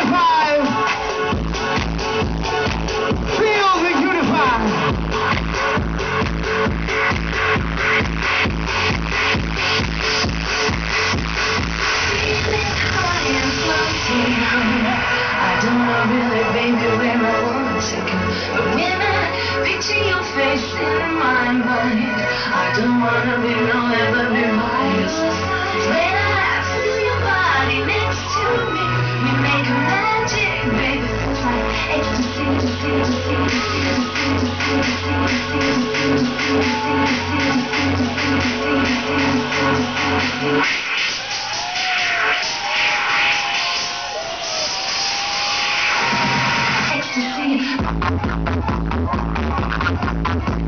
I don't know really, baby, where I wanna take you. But when I picture your face in my mind, I don't wanna be nowhere but be by your side. When I feel your body next to me, we make magic, baby. Feels like ecstasy, ecstasy.